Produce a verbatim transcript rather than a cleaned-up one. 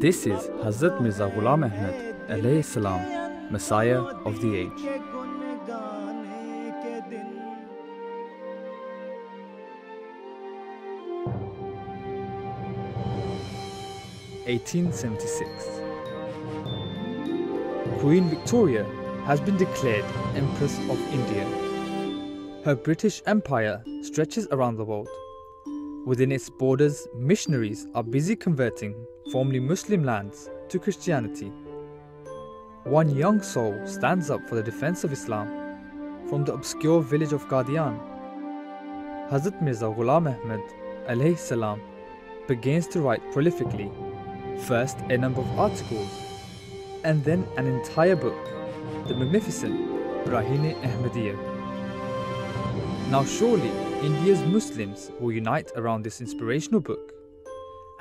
This is Hazrat Mirza Ghulam Ahmad alayhi salam, Messiah of the age. eighteen seventy-six. Queen Victoria has been declared Empress of India. Her British Empire stretches around the world. Within its borders, missionaries are busy converting formerly Muslim lands to Christianity. One young soul stands up for the defense of Islam from the obscure village of Qadian. Hazrat Mirza Ghulam Ahmad alayhi salam begins to write prolifically, first a number of articles, and then an entire book, the magnificent Ahmadiyya. Now surely India's Muslims will unite around this inspirational book